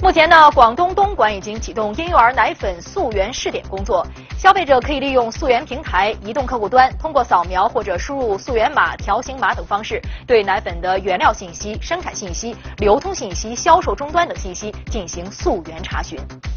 目前呢，广东东莞已经启动婴幼儿奶粉溯源试点工作，消费者可以利用溯源平台、移动客户端，通过扫描或者输入溯源码、条形码等方式，对奶粉的原料信息、生产信息、流通信息、销售终端等信息进行溯源查询。